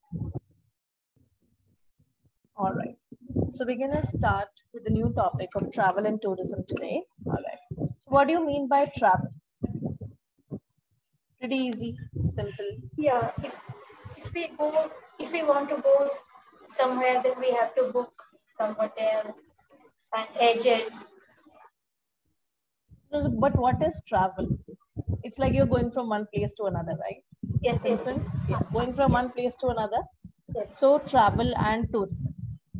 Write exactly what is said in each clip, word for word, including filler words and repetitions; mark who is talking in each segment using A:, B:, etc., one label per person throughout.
A: All right. So we're gonna start with the new topic of travel and tourism today. All right. So what do you mean by travel? Pretty easy, simple.
B: Yeah, if if we go, if we want to go somewhere, then we have to book some hotels and agents.
A: But what is travel? It's like you're going from one place to another, right?
B: Yes, yes,
A: Simple.
B: yes.
A: Yes, going from one place to another.
B: Yes.
A: So travel and tourism.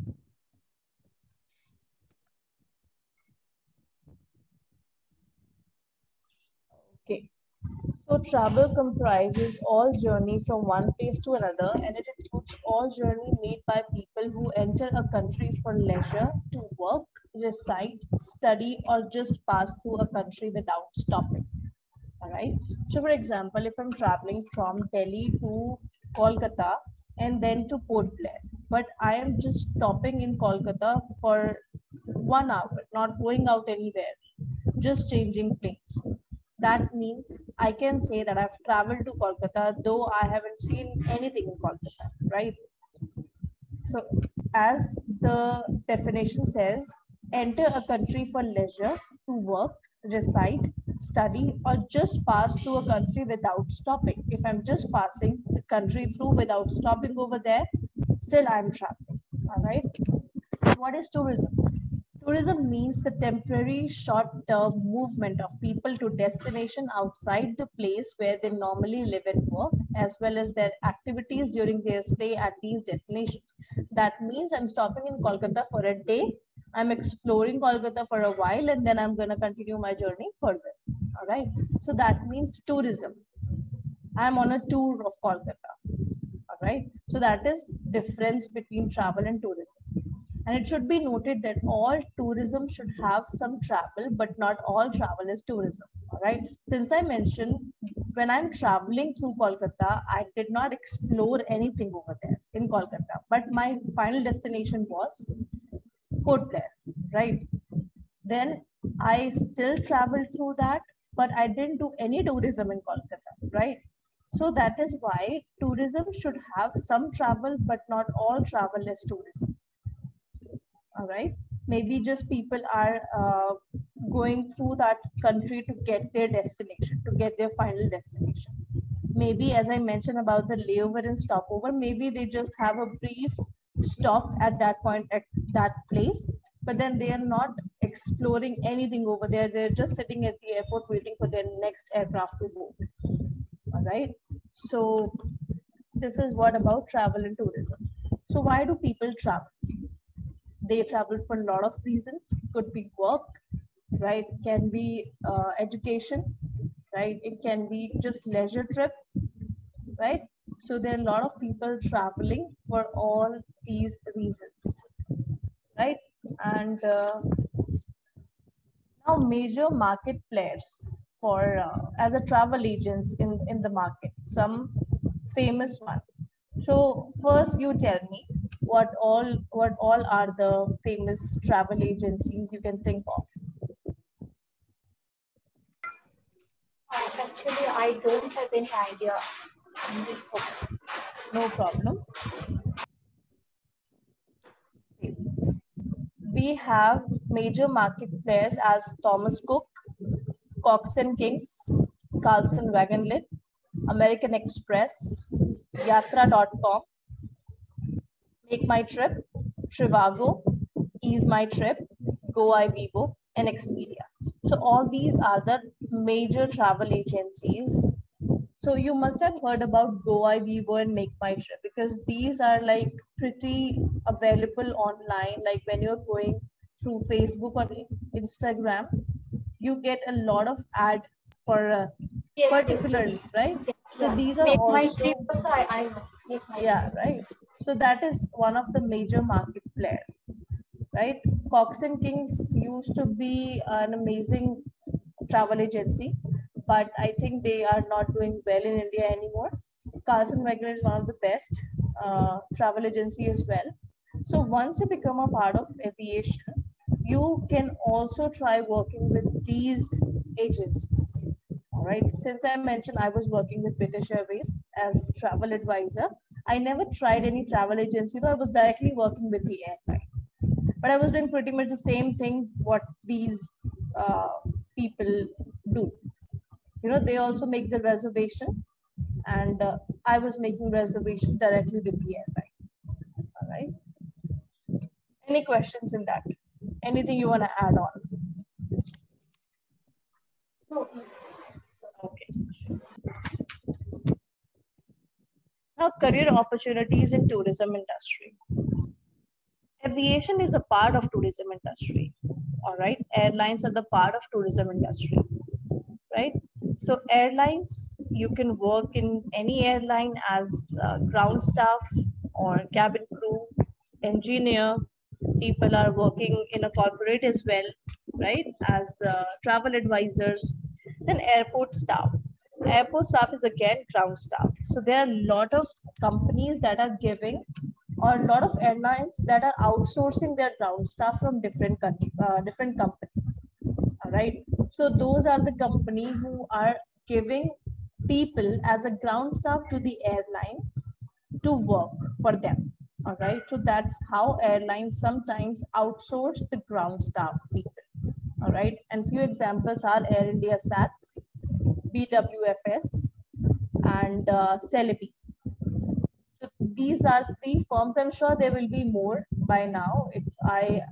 A: Okay. So travel comprises all journey from one place to another, and it includes all journey made by people who enter a country for leisure, to work, reside, study, or just pass through a country without stopping. All right. So, for example, if I'm traveling from Delhi to Kolkata and then to Port Blair, but I am just stopping in Kolkata for one hour, not going out anywhere, just changing planes. That means I can say that I've traveled to Kolkata, though I haven't seen anything in Kolkata, right? So, as the definition says, enter a country for leisure, to work, reside, study, or just pass through a country without stopping. If I'm just passing the country through without stopping over there, still I'm traveling. All right. What is tourism? Tourism means the temporary short-term movement of people to destination outside the place where they normally live and work, as well as their activities during their stay at these destinations. That means I'm stopping in Kolkata for a day, I'm exploring Kolkata for a while, and then I'm going to continue my journey further. All right. So that means tourism. I'm on a tour of Kolkata. All right. So that is difference between travel and tourism. And it should be noted that all tourism should have some travel, but not all travel is tourism. All right. Since I mentioned when I'm traveling through Kolkata, I did not explore anything over there in Kolkata, but my final destination was Port Blair, right? Then I still traveled through that, but I didn't do any tourism in Kolkata, right? So that is why tourism should have some travel, but not all travel is tourism. All right. Maybe just people are uh, going through that country to get their destination, to get their final destination. Maybe, as I mentioned about the layover and stopover, maybe they just have a brief stop at that point at that place, but then they are not exploring anything over there. They're just sitting at the airport waiting for their next aircraft to go. All right. So this is what about travel and tourism. So why do people travel? They travel for a lot of reasons. Could be work, right? Can be uh, education, right? It can be just leisure trip, right? So there are a lot of people traveling for all these reasons, right? And uh, now major market players for uh, as a travel agents in in the market, some famous one. So first you tell me what all what all are the famous travel agencies you can think of.
B: Actually, I don't have any idea.
A: Okay, no problem. We have major market players as Thomas Cook, Cox and Kings, Carlson Wagonlit, American Express, Yatra dot com, Make My Trip, Trivago, Ease My Trip, GoIVivo, and Expedia. So all these are the major travel agencies. So you must have heard about GoIVivo and Make My Trip, because these are like pretty available online. Like when you're going through Facebook or Instagram, you get a lot of ad for a
B: Yes,
A: particular,
B: yes, yes.
A: right? So
B: Yeah.
A: these are
B: Make my
A: also,
B: trip also, I, I know. Make my
A: yeah,
B: trip.
A: right. So that is one of the major market player, right? Cox and Kings used to be an amazing travel agency, but I think they are not doing well in India anymore. Carlson Wagner is one of the best uh, travel agency as well. So once you become a part of aviation, you can also try working with these agencies. All right. Since I mentioned I was working with British Airways as travel advisor, I never tried any travel agency, though I was directly working with the airline. But I was doing pretty much the same thing what these uh, people do. You know, they also make the reservation, and uh, I was making reservation directly with the airline. All right. Any questions in that? Anything you want to add on? Okay. Now, career opportunities in tourism industry. Aviation is a part of tourism industry. All right. Airlines are the part of tourism industry. Right. So airlines, you can work in any airline as uh, ground staff or cabin crew, engineer. People are working in a corporate as well, right? As uh, travel advisors. Then airport staff. Airport staff is again ground staff. So there are a lot of companies that are giving, or a lot of airlines that are outsourcing their ground staff from different country, uh, different companies. All right. So those are the company who are giving people as a ground staff to the airline to work for them. All right. So that's how airlines sometimes outsource the ground staff people. All right. And few examples are Air India SATS, B W F S, and uh, Celebi. So these are three firms. I'm sure there will be more by now. It, I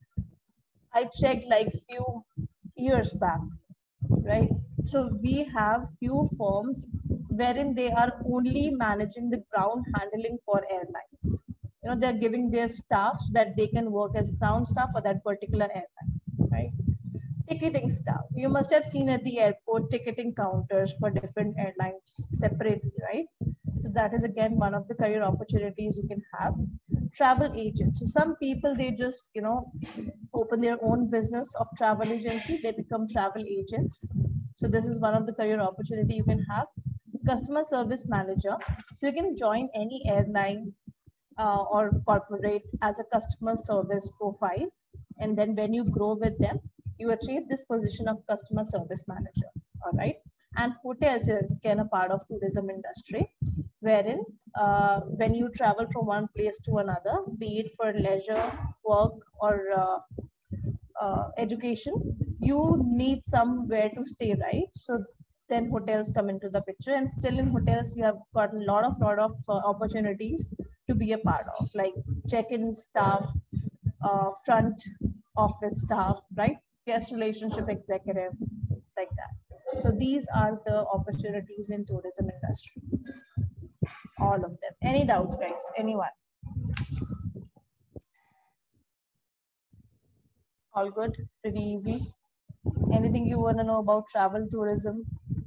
A: I checked like few years back, right? So we have few firms wherein they are only managing the ground handling for airlines. You know, they're giving their staff so that they can work as ground staff for that particular airline, right? Ticketing staff. You must have seen at the airport ticketing counters for different airlines separately, right? So that is again one of the career opportunities you can have. Travel agents. So some people, they just, you know, open their own business of travel agency. They become travel agents. So this is one of the career opportunity you can have. Customer service manager. So you can join any airline uh, or corporate as a customer service profile. And then when you grow with them, you achieve this position of customer service manager. All right. And hotels is again a part of tourism industry, wherein uh, when you travel from one place to another, be it for leisure, work, or uh, uh, education, you need somewhere to stay, right? So then hotels come into the picture, and still in hotels you have got a lot of lot of uh, opportunities to be a part of, like check-in staff, uh, front office staff, right? Guest relationship executive, like that. So these are the opportunities in tourism industry. All of them. Any doubts, guys? Anyone? All good? Pretty easy? Anything you want to know about travel tourism?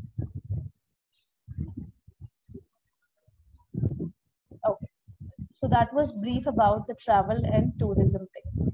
A: Okay. So that was brief about the travel and tourism thing.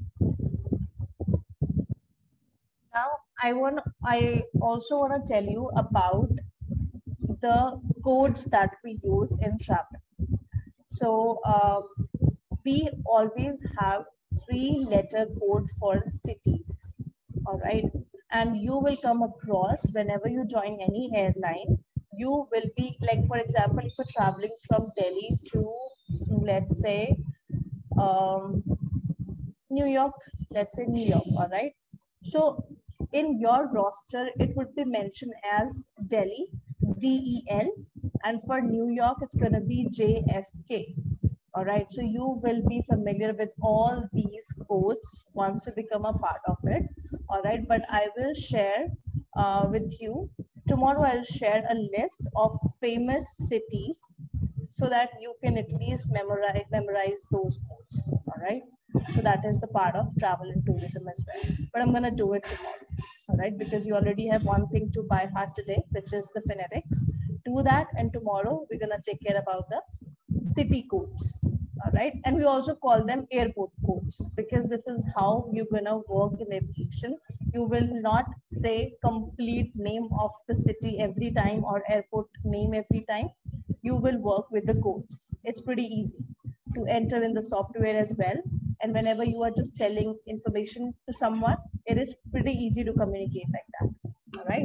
A: Now I want I also want to tell you about the codes that we use in travel. So um, we always have three letter code for cities. All right. And you will come across whenever you join any airline, you will be like, for example, if you're traveling from Delhi to, let's say, um, New York, let's say New York, all right. So in your roster, it would be mentioned as Delhi, D E L, and for New York, it's going to be J F K. All right, so you will be familiar with all these codes once you become a part of it. All right, but I will share uh, with you tomorrow. I'll share a list of famous cities so that you can at least memorize memorize those codes. All right, so that is the part of travel and tourism as well. But I'm gonna do it tomorrow. All right, because you already have one thing to by heart today, which is the phonetics. Do that, and tomorrow we're gonna take care about the city codes. All right, and we also call them airport codes, because this is how you're gonna work in aviation. You will not say complete name of the city every time or airport name every time. You will work with the codes. It's pretty easy to enter in the software as well. And whenever you are just telling information to someone, it is pretty easy to communicate like that. All right,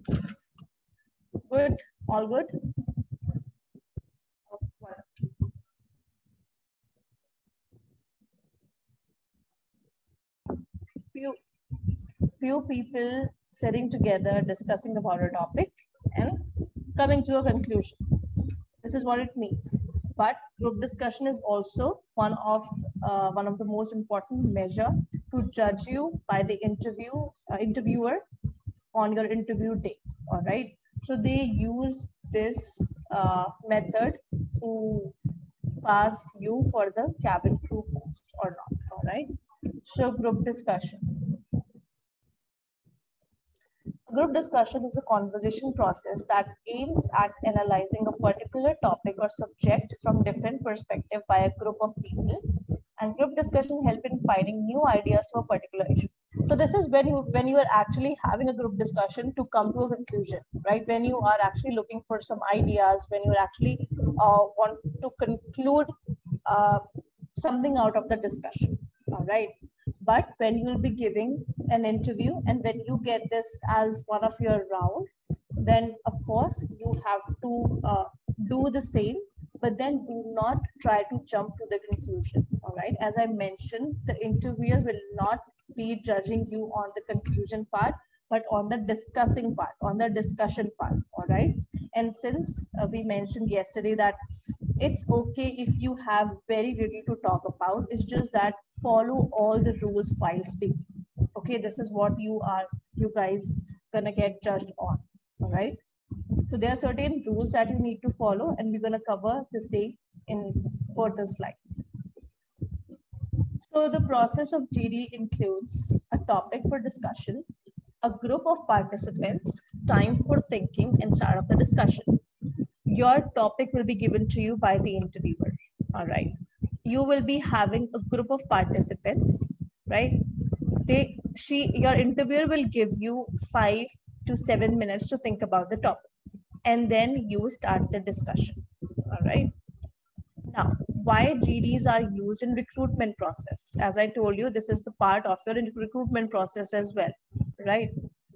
A: good, all good. few people sitting together, discussing about a topic and coming to a conclusion. This is what it means. But group discussion is also one of uh, one of the most important measure to judge you by the interview uh, interviewer on your interview day. All right. So they use this uh, method to pass you for the cabin crew post or not. All right. So group discussion. Group discussion is a conversation process that aims at analyzing a particular topic or subject from different perspectives by a group of people. And group discussion help in finding new ideas to a particular issue. So this is when you when you are actually having a group discussion to come to a conclusion, right? When you are actually looking for some ideas, when you actually uh, want to conclude uh, something out of the discussion, all right? But when you will be giving an interview and when you get this as one of your round, then of course you have to uh, do the same, but then do not try to jump to the conclusion. All right. As I mentioned, the interviewer will not be judging you on the conclusion part, but on the discussing part, on the discussion part. All right. And since uh, we mentioned yesterday that it's okay if you have very little to talk about, it's just that follow all the rules while speaking. Okay, this is what you are, you guys gonna get judged on. All right. So there are certain rules that you need to follow, and we're gonna cover the same in further slides. So the process of G D includes a topic for discussion, a group of participants, time for thinking, and start of the discussion. Your topic will be given to you by the interviewer. All right. You will be having a group of participants, right? They, she, your interviewer will give you five to seven minutes to think about the topic, and then you start the discussion. All right. Now, why G Ds are used in recruitment process? As I told you, this is the part of your recruitment process as well, right?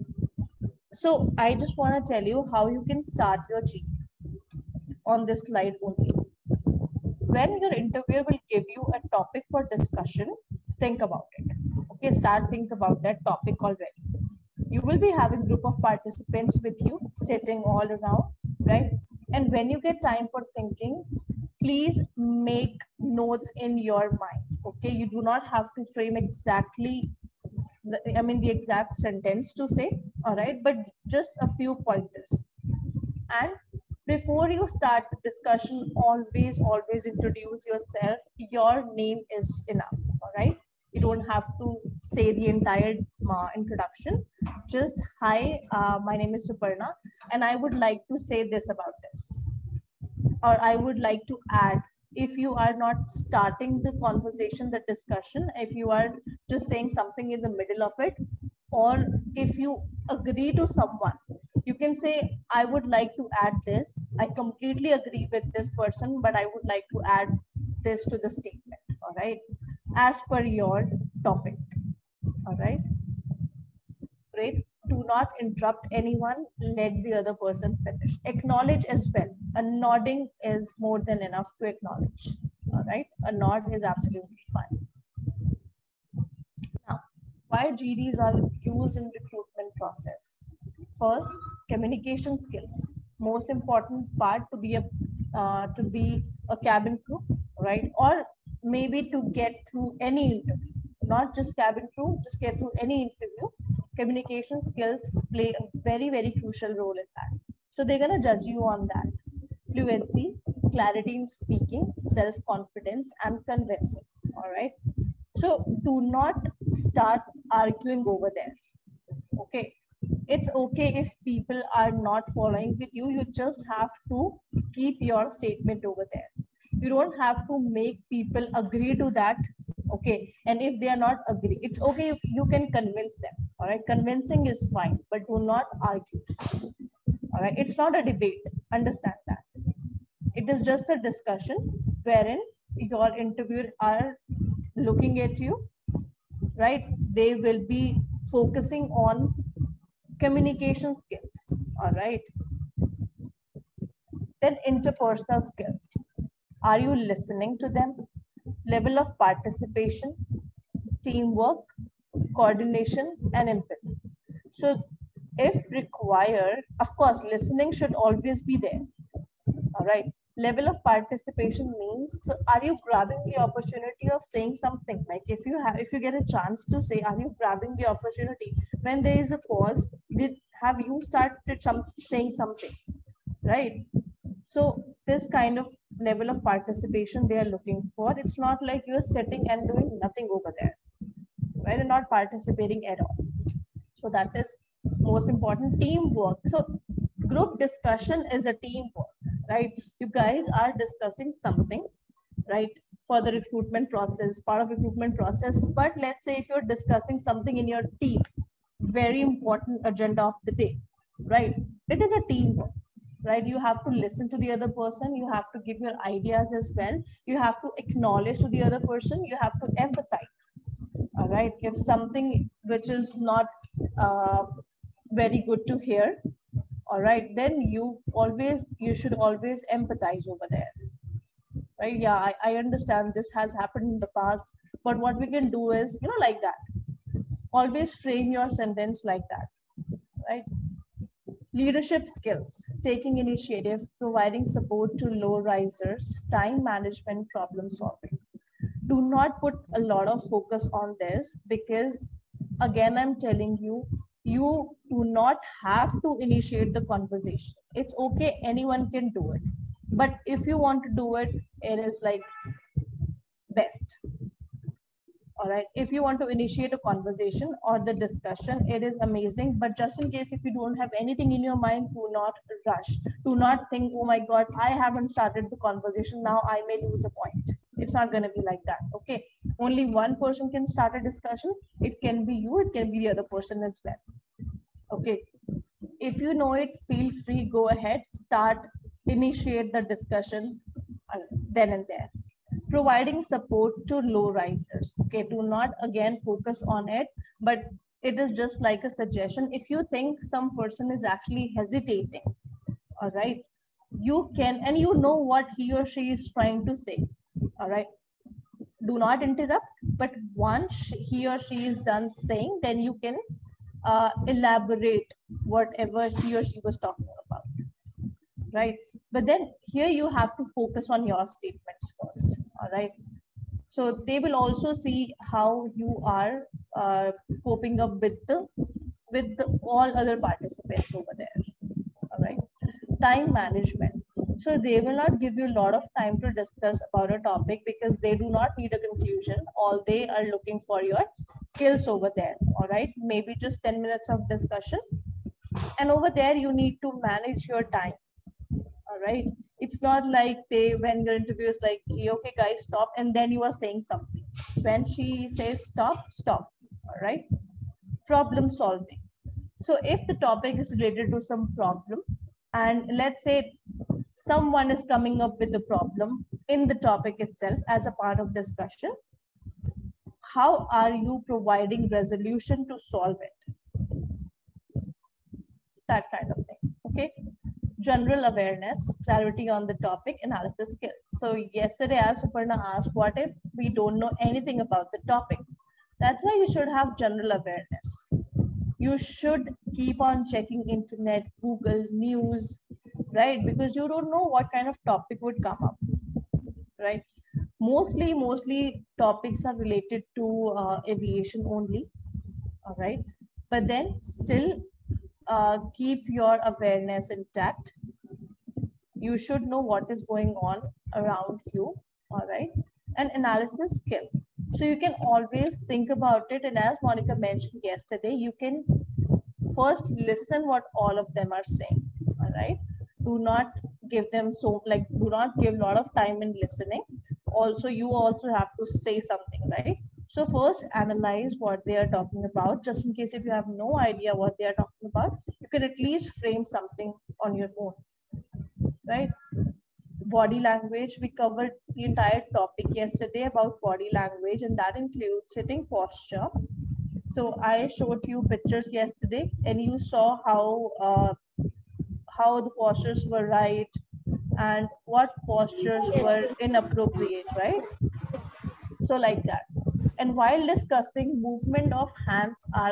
A: So I just want to tell you how you can start your G D on this slide only. When your interviewer will give you a topic for discussion, think about it. Okay, start think about that topic already. You will be having a group of participants with you sitting all around, right? And when you get time for thinking, please make notes in your mind. Okay, you do not have to frame exactly, I mean, the exact sentence to say, all right, but just a few pointers. And before you start the discussion, always, always introduce yourself. Your name is enough, all right? You don't have to say the entire uh, introduction. Just, hi, uh, my name is Suparna, and I would like to say this about this. Or I would like to add, if you are not starting the conversation, the discussion, if you are just saying something in the middle of it, or if you agree to someone, you can say, I would like to add this. I completely agree with this person, but I would like to add this to the statement, all right? As per your topic, all right? Great. Do not interrupt anyone. Let the other person finish. Acknowledge as well. A nodding is more than enough to acknowledge, all right? A nod is absolutely fine. Now, why G Ds are used in recruitment process? First, communication skills. Most important part to be a uh, to be a cabin crew, right? Or maybe to get through any interview, not just cabin crew, just get through any interview. Communication skills play a very, very crucial role in that. So they're gonna judge you on that. Fluency, clarity in speaking, self-confidence, and convincing. All right. So do not start arguing over there. Okay. It's okay if people are not following with you. You just have to keep your statement over there. You don't have to make people agree to that. Okay. And if they are not agree, it's okay. You can convince them. All right. Convincing is fine, but do not argue. All right. It's not a debate. Understand that. It is just a discussion wherein your interviewer are looking at you, right? They will be focusing on communication skills, all right? Then interpersonal skills. Are you listening to them? Level of participation, teamwork, coordination, and empathy. So if required, of course, listening should always be there. All right. Level of participation means, so are you grabbing the opportunity of saying something? Like if you have, if you get a chance to say, are you grabbing the opportunity? When there is a pause, did have you started some saying something, right? So this kind of level of participation they are looking for. It's not like you're sitting and doing nothing over there, right? And not participating at all. So that is most important. Teamwork. So group discussion is a teamwork, right? You guys are discussing something, right, for the recruitment process, part of recruitment process. But let's say if you're discussing something in your team, very important agenda of the day, right? It is a teamwork, right? You have to listen to the other person. You have to give your ideas as well. You have to acknowledge to the other person. You have to empathize. All right. If something which is not uh, very good to hear, all right, then you always, you should always empathize over there, right? Yeah, I, I understand this has happened in the past, but what we can do is, you know, like that. Always frame your sentence like that, right? Leadership skills, taking initiative, providing support to low risers, time management, problem solving. Do not put a lot of focus on this because, again, I'm telling you, you do not have to initiate the conversation. It's okay, anyone can do it. But if you want to do it, it is like best. All right. If you want to initiate a conversation or the discussion, it is amazing. But just in case if you don't have anything in your mind, do not rush. Do not think, oh my God, I haven't started the conversation. Now I may lose a point. It's not going to be like that. Okay. Only one person can start a discussion. It can be you. It can be the other person as well. Okay. If you know it, feel free, go ahead, start, initiate the discussion then and there. Providing support to low risers. Okay, do not again focus on it, but it is just like a suggestion. If you think some person is actually hesitating, all right, you can, and you know what he or she is trying to say, all right, do not interrupt, but once he or she is done saying, then you can uh, elaborate whatever he or she was talking about, right? But then here you have to focus on your statements first, all right? So they will also see how you are uh, coping up with the with the, all other participants over there, all right? Time management. So they will not give you a lot of time to discuss about a topic because they do not need a conclusion. All they are looking for your skills over there, all right? Maybe just ten minutes of discussion. And over there, you need to manage your time. All right. It's not like they, when your interview is like, okay, guys, stop. And then you are saying something. When she says stop, stop. All right. Problem solving. So if the topic is related to some problem, and let's say someone is coming up with the problem in the topic itself as a part of discussion, how are you providing resolution to solve it? That kind of thing. Okay. General awareness, clarity on the topic, analysis skills. So yesterday, as Suparna asked, what if we don't know anything about the topic? That's why you should have general awareness. You should keep on checking internet, Google, news, right? Because you don't know what kind of topic would come up, right? Mostly, mostly topics are related to uh, aviation only, all right? But then still, Uh, keep your awareness intact. You should know what is going on around you, all right? An analysis skill. So you can always think about it. And as Monica mentioned yesterday, you can first listen what all of them are saying, all right? Do not give them so, like, do not give a lot of time in listening. Also, you also have to say something, right? So first analyze what they are talking about, just in case if you have no idea what they are talking about, you can at least frame something on your own, right? Body language, we covered the entire topic yesterday about body language, and that includes sitting posture. So I showed you pictures yesterday, and you saw how uh, how the postures were right and what postures were inappropriate, right? So like that. And while discussing, movement of hands are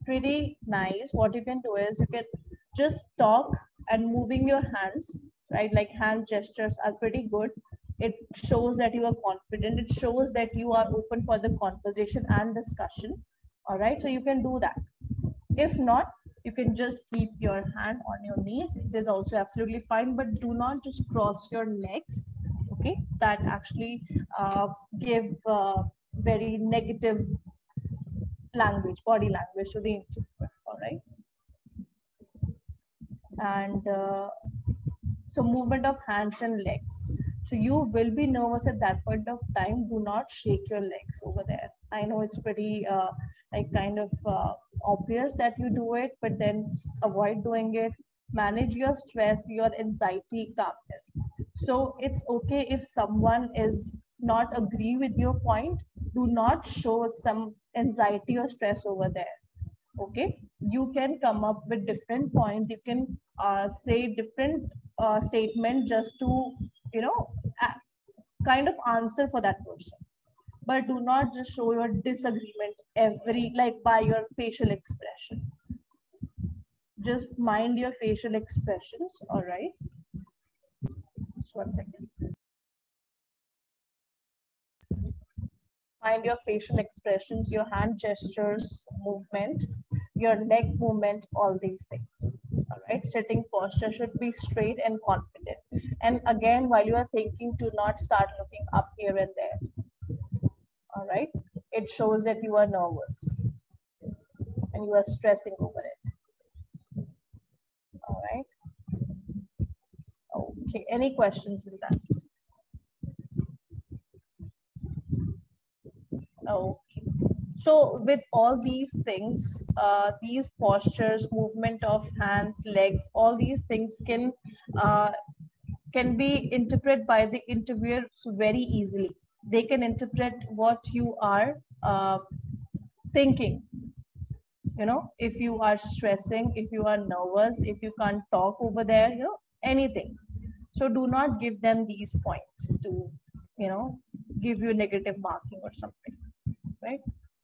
A: pretty nice. What you can do is you can just talk and moving your hands, right? Like hand gestures are pretty good. It shows that you are confident. It shows that you are open for the conversation and discussion. All right, so you can do that. If not, you can just keep your hand on your knees. It is also absolutely fine, but do not just cross your legs. Okay, that actually uh, give uh, very negative language, body language to the interviewer. All right, and uh, so movement of hands and legs. So you will be nervous at that point of time. Do not shake your legs over there. I know it's pretty uh, like kind of uh, obvious that you do it, but then avoid doing it. Manage your stress, your anxiety, calmness. So it's okay if someone is not agree with your point. Do not show some anxiety or stress over there. Okay, you can come up with different point. You can uh, say different uh, statement just to, you know, a- kind of answer for that person, but do not just show your disagreement every like by your facial expression. Just mind your facial expressions. All right, just one second. Mind your facial expressions, your hand gestures, movement, your leg movement, all these things. All right, sitting posture should be straight and confident. And again, while you are thinking, do not start looking up here and there. All right, it shows that you are nervous and you are stressing over it. All right. Okay, any questions in that? Okay. So with all these things, uh, these postures, movement of hands, legs, all these things can uh, can be interpreted by the interviewers very easily. They can interpret what you are uh, thinking. You know, if you are stressing, if you are nervous, if you can't talk over there, you know, anything. So do not give them these points to, you know, give you negative marking or something, right?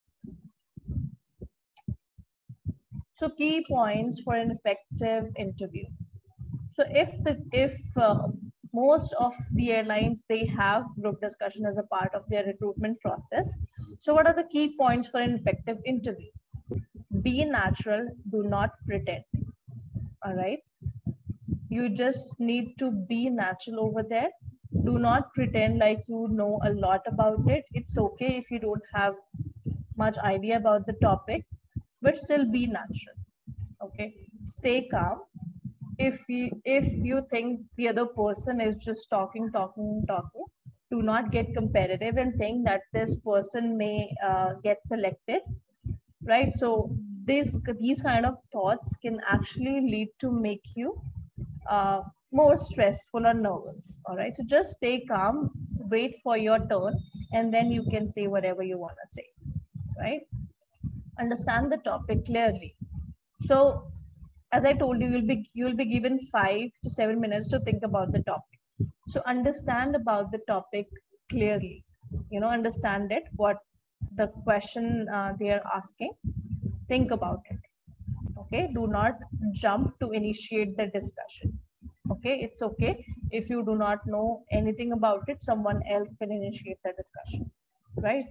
A: So key points for an effective interview. So if the if uh, most of the airlines, they have group discussion as a part of their recruitment process. So what are the key points for an effective interview? Be natural, do not pretend. All right. You just need to be natural over there. Do not pretend like you know a lot about it. It's okay if you don't have much idea about the topic, but still be natural. Okay. Stay calm. If you if you think the other person is just talking, talking, talking, do not get competitive and think that this person may uh, get selected, right? So this these kind of thoughts can actually lead to make you uh, more stressful or nervous. All right, so just stay calm, wait for your turn, and then you can say whatever you want to say, right? Understand the topic clearly. So as I told you, you'll be you'll be given five to seven minutes to think about the topic. So understand about the topic clearly. You know, understand it, what the question uh, they are asking. Think about it. Okay, do not jump to initiate the discussion. Okay, it's okay if you do not know anything about it, someone else can initiate the discussion, right?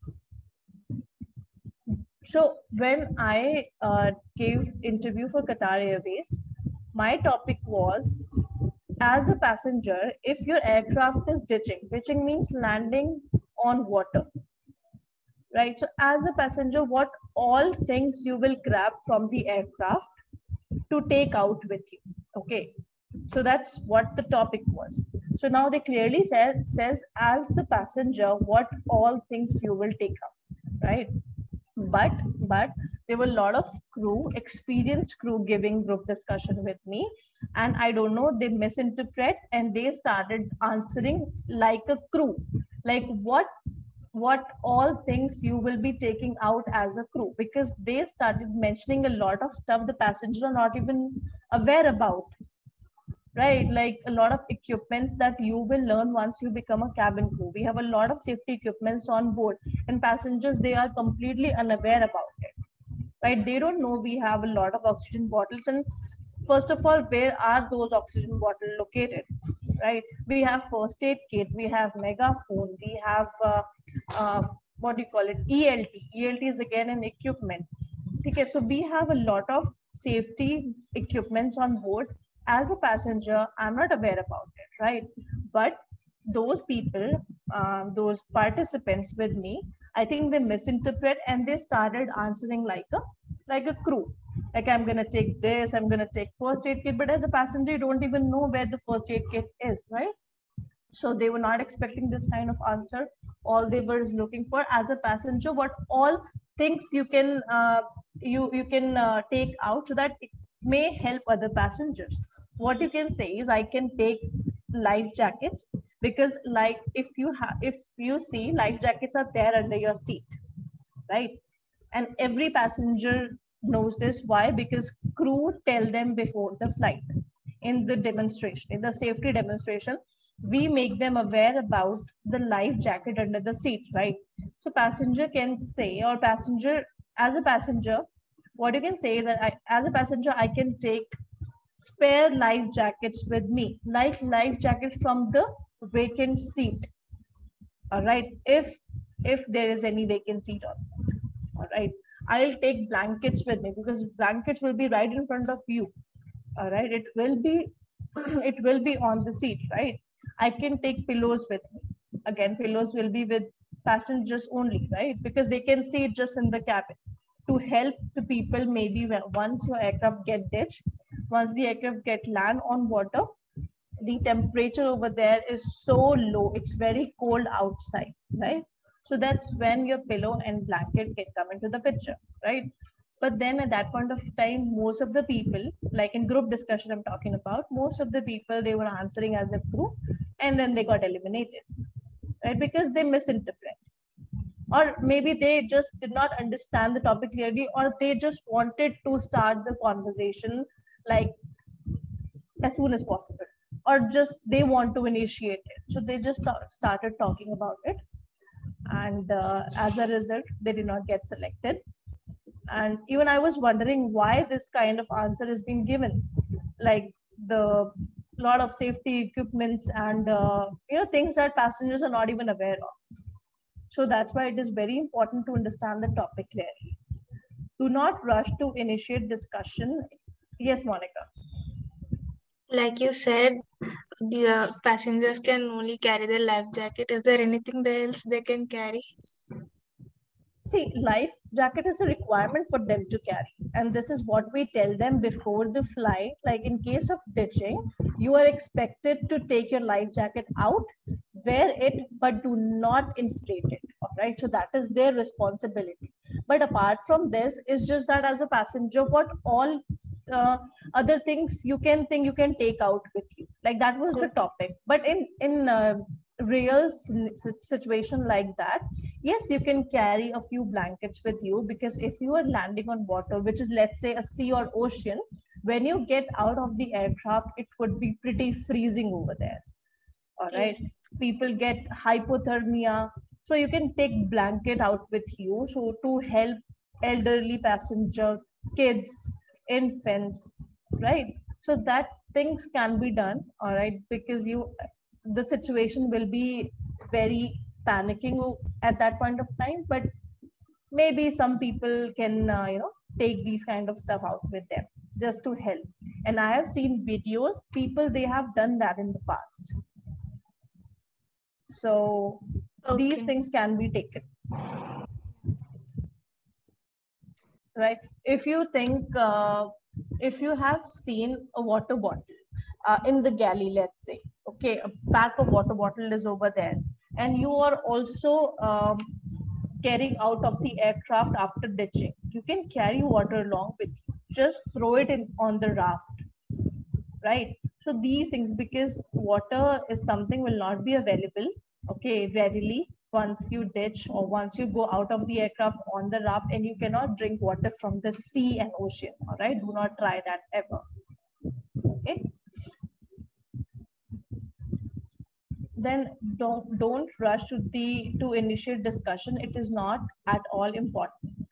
A: So when I uh, gave interview for Qatar Airways, my topic was, as a passenger, if your aircraft is ditching, ditching means landing on water, right? So as a passenger, what all things you will grab from the aircraft to take out with you? Okay, so that's what the topic was. So now they clearly said says as the passenger, what all things you will take out, right? But but there were a lot of crew, experienced crew, giving group discussion with me, and I don't know, they misinterpret and they started answering like a crew, like what what all things you will be taking out as a crew, because they started mentioning a lot of stuff the passengers are not even aware about, right? Like a lot of equipments that you will learn once you become a cabin crew. We have a lot of safety equipments on board, and passengers, they are completely unaware about it. right? They don't know we have a lot of oxygen bottles. And first of all, where are those oxygen bottles located, right? We have first aid kit, we have megaphone, we have uh, uh, what do you call it, E L T. E L T is again an equipment. Okay, so we have a lot of safety equipments on board. As a passenger, I'm not aware about it, right? But those people, um, those participants with me, I think they misinterpret and they started answering like a like a crew. Like, I'm gonna take this, I'm gonna take first aid kit, but as a passenger, you don't even know where the first aid kit is, right? So they were not expecting this kind of answer. All they were looking for as a passenger, what all things you can uh, you you can uh, take out so that it may help other passengers. What you can say is, I can take life jackets, because like if you have if you see, life jackets are there under your seat, right? And every passenger knows this. Why? Because crew tell them before the flight. In the demonstration, in the safety demonstration, we make them aware about the life jacket under the seat, right? So passenger can say, or passenger, as a passenger, what you can say that I, as a passenger, I can take spare life jackets with me, like life jacket from the vacant seat. All right, if if there is any vacant seat on. All right, I'll take blankets with me, because blankets will be right in front of you. All right, it will be it will be on the seat, right? I can take pillows with me. Again, pillows will be with passengers only, right? Because they can see it just in the cabin, to help the people. Maybe when, once your aircraft get ditched, once the aircraft get land on water, the temperature over there is so low, it's very cold outside, right? So that's when your pillow and blanket can come into the picture, right? But then at that point of time, most of the people, like in group discussion I'm talking about, most of the people, they were answering as a group, and then they got eliminated, right? Because they misinterpret, or maybe they just did not understand the topic clearly, or they just wanted to start the conversation like as soon as possible, or just they want to initiate it, so they just start, started talking about it. And uh, as a result, they did not get selected. And even I was wondering why this kind of answer has been given, like the lot of safety equipments and uh, you know things that passengers are not even aware of. So that's why it is very important to understand the topic clearly. Do not rush to initiate discussion. Yes, Monica.
C: Like you said, the uh, passengers can only carry their life jacket. Is there anything else they can carry?
A: See, life jacket is a requirement for them to carry. And this is what we tell them before the flight. Like in case of ditching, you are expected to take your life jacket out, wear it, but do not inflate it. All right. So that is their responsibility. But apart from this, is just that as a passenger, what all uh, other things you can think you can take out with you. Like that was the topic. But in, in uh, real situation like that, yes, you can carry a few blankets with you, because if you are landing on water, which is let's say a sea or ocean, when you get out of the aircraft, it would be pretty freezing over there. All right. Yes. People get hypothermia, so you can take blanket out with you, so to help elderly passenger, kids, infants, right? So that things can be done. All right, because you the situation will be very panicking at that point of time, but maybe some people can uh, you know take these kind of stuff out with them just to help. And I have seen videos, people, they have done that in the past. So okay, these things can be taken, right? If you think uh, if you have seen a water bottle uh, in the galley, let's say, okay, a pack of water bottle is over there, and you are also um, carrying out of the aircraft after ditching, you can carry water along with you, just throw it in on the raft, right? So these things, because water is something will not be available, okay, readily once you ditch or once you go out of the aircraft on the raft, and you cannot drink water from the sea and ocean. All right, do not try that ever. Okay, then don't don't rush to the to initiate discussion. It is not at all important.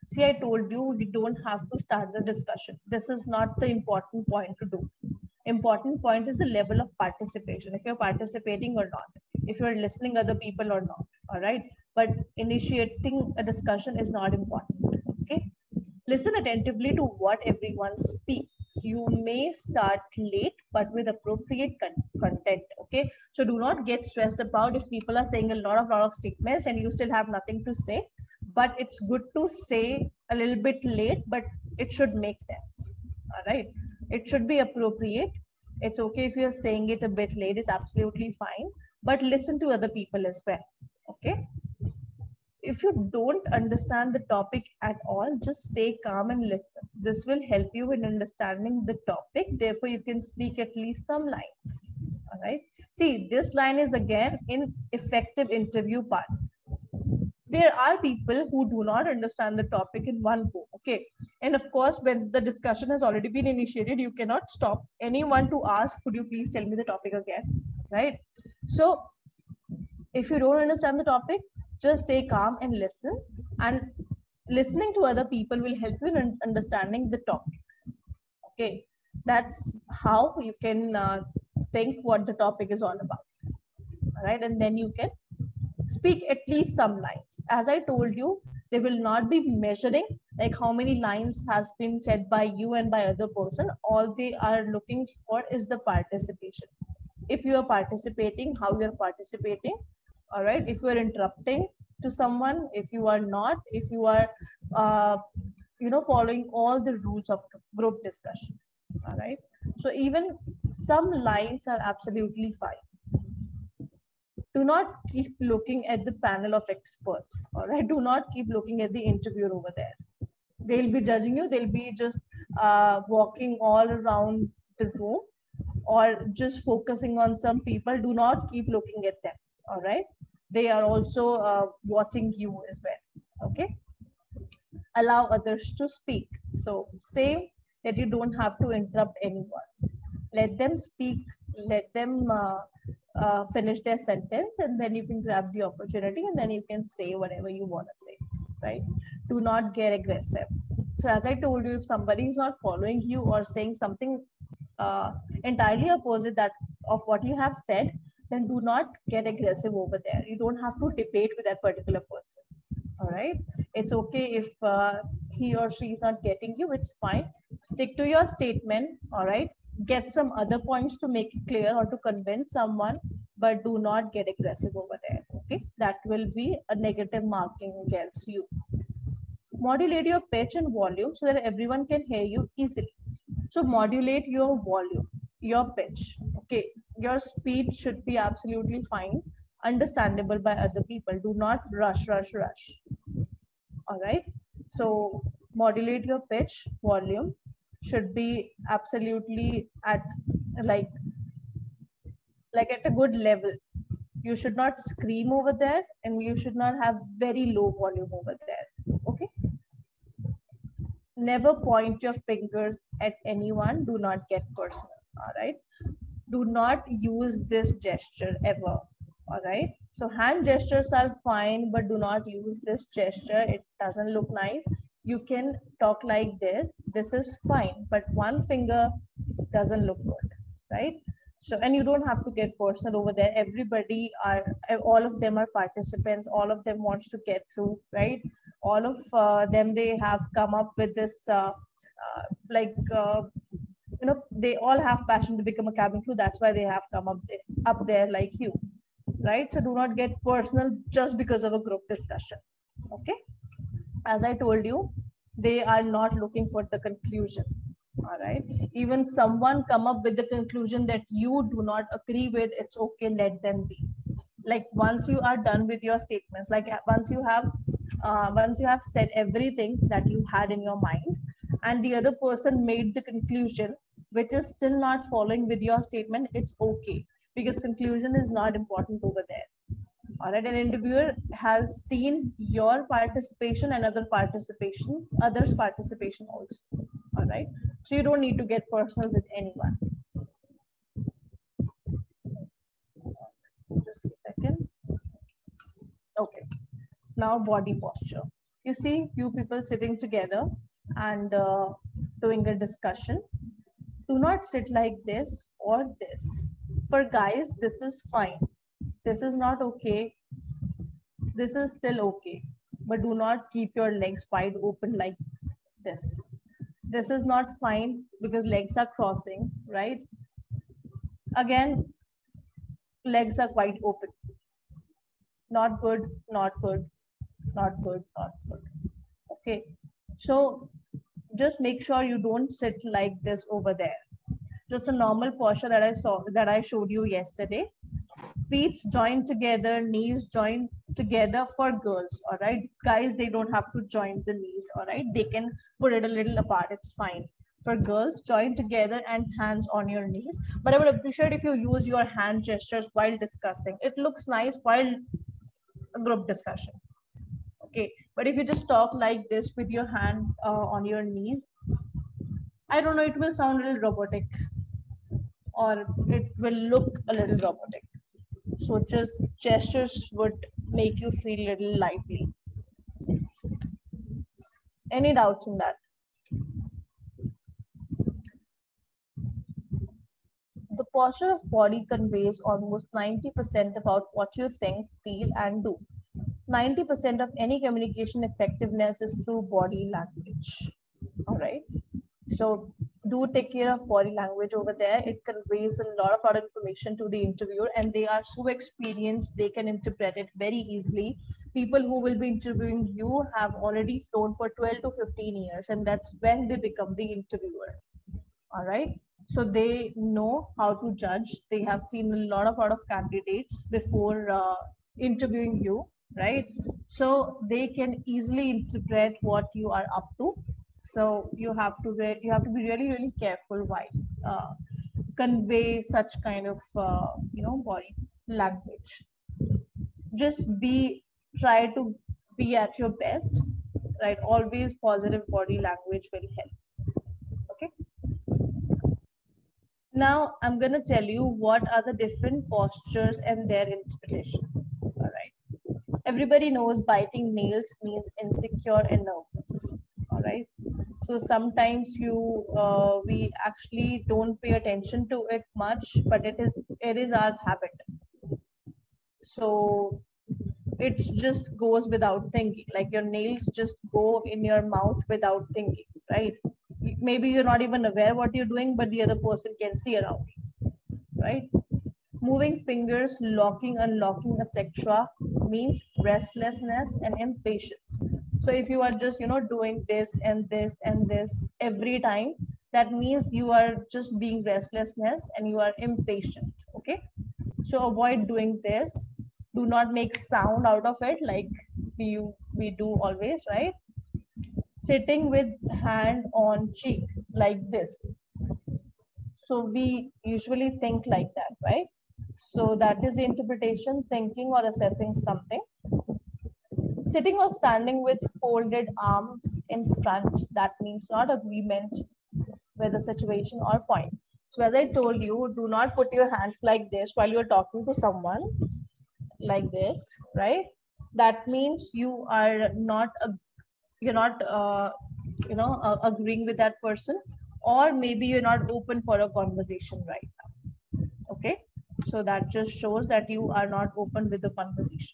A: See, I told you, you don't have to start the discussion. This is not the important point to do. Important point is the level of participation, if you're participating or not, if you're listening other people or not. All right, but initiating a discussion is not important. Okay, listen attentively to what everyone speaks. You may start late but with appropriate con- content. Okay, so do not get stressed about if people are saying a lot of lot of statements and you still have nothing to say. But it's good to say a little bit late, but it should make sense. All right, it should be appropriate. It's okay if you're saying it a bit late, it's absolutely fine, but listen to other people as well. Okay, if you don't understand the topic at all, just stay calm and listen. This will help you in understanding the topic. Therefore, you can speak at least some lines. All right. See, this line is again in effective interview part. There are people who do not understand the topic in one go. Okay. And of course, when the discussion has already been initiated, you cannot stop anyone to ask, could you please tell me the topic again? Right. So if you don't understand the topic, just stay calm and listen. And listening to other people will help you in understanding the topic. Okay. That's how you can uh, think what the topic is all about. All right. And then you can speak at least some lines. As I told you, they will not be measuring like how many lines has been said by you and by other person. All they are looking for is the participation. If you are participating, how you are participating. All right, if you are interrupting to someone, if you are not, if you are uh, you know following all the rules of group discussion. All right, so even some lines are absolutely fine. Do not keep looking at the panel of experts. All right, do not keep looking at the interviewer over there. They'll be judging you. They'll be just uh, walking all around the room or just focusing on some people. Do not keep looking at them. All right, they are also uh, watching you as well. Okay, allow others to speak. So say that you don't have to interrupt anyone. Let them speak. Let them uh, uh, finish their sentence, and then you can grab the opportunity, and then you can say whatever you want to say. Right? Do not get aggressive. So as I told you, if somebody is not following you or saying something uh, entirely opposite that of what you have said, then do not get aggressive over there. You don't have to debate with that particular person. All right, it's okay if uh, he or she is not getting you, it's fine. Stick to your statement. All right, get some other points to make it clear or to convince someone, but do not get aggressive over there. Okay, that will be a negative marking against you. Modulate your pitch and volume so that everyone can hear you easily. So modulate your volume, your pitch. Okay, your speed should be absolutely fine, understandable by other people. Do not rush, rush, rush. All right. So modulate your pitch, volume should be absolutely at like like at a good level. You should not scream over there, and you should not have very low volume over there. Okay. Never point your fingers at anyone. Do not get personal. All right. Do not use this gesture ever. All right. So hand gestures are fine, but do not use this gesture. It doesn't look nice. You can talk like this. This is fine, but one finger doesn't look good, right? So, and you don't have to get personal over there. Everybody are, all of them are participants. All of them wants to get through, right? All of uh, them, they have come up with this, uh, uh, like, uh, you know, they all have passion to become a cabin crew. That's why they have come up there, up there like you, right? So do not get personal just because of a group discussion. Okay. As I told you, they are not looking for the conclusion. All right. Even someone come up with the conclusion that you do not agree with, it's okay, let them be. Like once you are done with your statements, like once you have uh, once you have said everything that you had in your mind, and the other person made the conclusion which is still not following with your statement, it's okay, because conclusion is not important over there. All right, an interviewer has seen your participation and other participation, others' participation also. All right, so you don't need to get personal with anyone. Just a second. Okay, now body posture. you see few people sitting together and uh, doing a discussion. Do not sit like this or this. For guys, this is fine. This is not okay. This is still okay. But do not keep your legs wide open like this. This is not fine because legs are crossing, right? Again, legs are quite open. Not good, not good, not good, not good. Okay. So just make sure you don't sit like this over there. Just a normal posture that I saw, that I showed you yesterday. Feet joined together, knees joined together for girls. All right, guys, they don't have to join the knees. All right, they can put it a little apart. It's fine. For girls, join together and hands on your knees. But I would appreciate if you use your hand gestures while discussing. It looks nice while a group discussion. Okay, but if you just talk like this with your hand uh, on your knees, I don't know, it will sound a little robotic, or it will look a little robotic. So just gestures would make you feel a little lively. Any doubts in that? The posture of body conveys almost ninety percent about what you think, feel, and do. ninety percent of any communication effectiveness is through body language. All right. So do take care of body language over there. It conveys a lot of our information to the interviewer, and they are so experienced, they can interpret it very easily. People who will be interviewing you have already flown for twelve to fifteen years, and that's when they become the interviewer. All right. So they know how to judge. They have seen a lot of lot of candidates before uh, interviewing you, right? So they can easily interpret what you are up to. So you have to re- you have to be really really careful while uh, convey such kind of uh, you know body language. Just be try to be at your best, right? Always positive body language will help. Okay. Now I'm going to tell you what are the different postures and their interpretation. All right. Everybody knows biting nails means insecure and nervous. All right. So sometimes you uh, we actually don't pay attention to it much, but it is it is our habit. So it just goes without thinking. Like your nails just go in your mouth without thinking, right? Maybe you're not even aware what you're doing, but the other person can see around you, right? Moving fingers, locking, unlocking, et cetera means restlessness and impatience. So if you are just, you know, doing this and this and this every time, that means you are just being restlessness and you are impatient. Okay. So avoid doing this. Do not make sound out of it like we, we do always, right? Sitting with hand on cheek like this. So we usually think like that, right? So that is the interpretation, thinking or assessing something. Sitting or standing with folded arms in front, that means not agreement with the situation or point. So as I told you, do not put your hands like this while you're talking to someone, like this, right? That means you are not a, you're not uh, you know uh, agreeing with that person, or maybe you're not open for a conversation right now. Okay, so that just shows that you are not open with the conversation.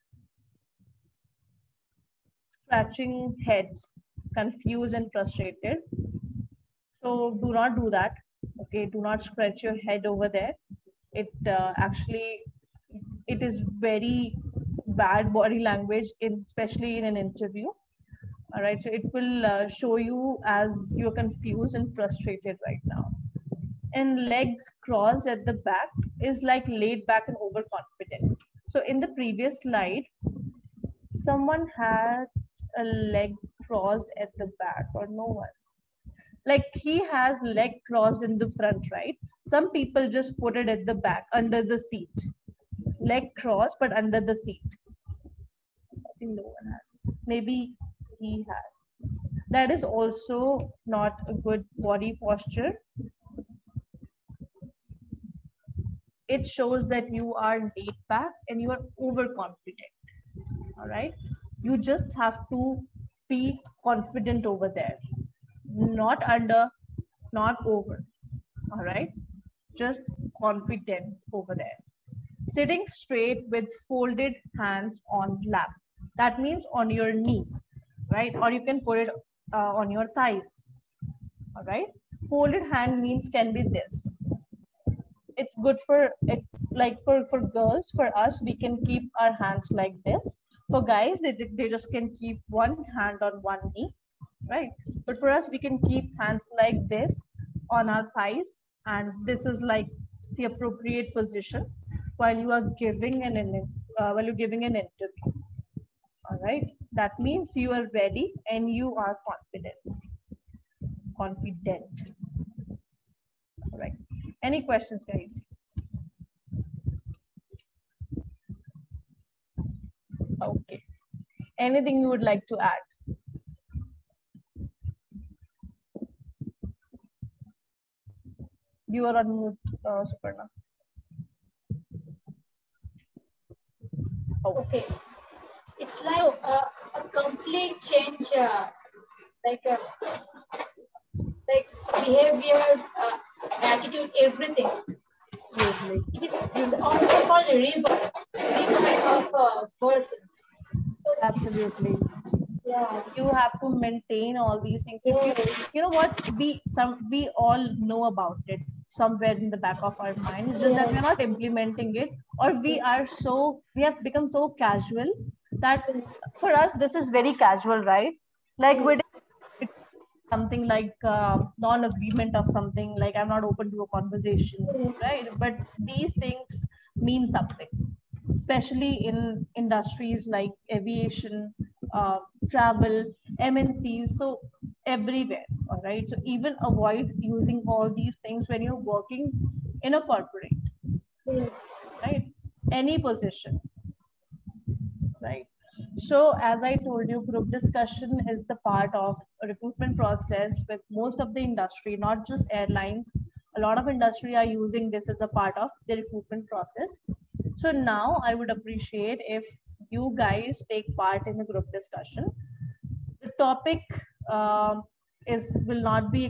A: Scratching head, confused and frustrated. So do not do that. Okay, do not scratch your head over there. It uh, actually it is very bad body language, in, especially in an interview. All right, so it will uh, show you as you're confused and frustrated right now. And legs crossed at the back is like laid back and overconfident. So in the previous slide, someone had a leg crossed at the back, or no one. Like he has leg crossed in the front, right? Some people just put it at the back under the seat. Leg crossed, but under the seat. I think no one has. Maybe he has. That is also not a good body posture. It shows that you are laid back and you are overconfident. All right. You just have to be confident over there, not under, not over. All right, just confident over there. Sitting straight with folded hands on lap. That means on your knees, right? Or you can put it uh, on your thighs. All right. Folded hand means can be this. It's good for, it's like for, for girls, for us, we can keep our hands like this. For guys, they, they just can keep one hand on one knee, right? But for us, we can keep hands like this on our thighs. And this is like the appropriate position while you are giving an, uh, while you're giving an interview. All right. That means you are ready and you are confident. Confident. All right. Any questions, guys? Okay. Anything you would like to add? You are on mute, uh, Suparna.
B: Oh. Okay. It's like a, a complete change, uh, like a, like behavior, uh, attitude, everything.
A: Absolutely.
B: It is it's also called a rebirth, rebirth of a person.
A: Absolutely.
B: Yeah.
A: You have to maintain all these things. If you, you know what, we some we all know about it somewhere in the back of our mind. It's just yes. that we're not implementing it, or we are so we have become so casual that for us this is very casual, right? Like with something like uh, non-agreement of something, like I'm not open to a conversation, right? But these things mean something, especially in industries like aviation, uh, travel, M N Cs, so everywhere. All right, so even avoid using all these things when you're working in a corporate, right? Any position, right? So as I told you, group discussion is the part of a recruitment process with most of the industry, not just airlines. A lot of industry are using this as a part of the recruitment process. So now I would appreciate if you guys take part in the group discussion. The topic um, is will not be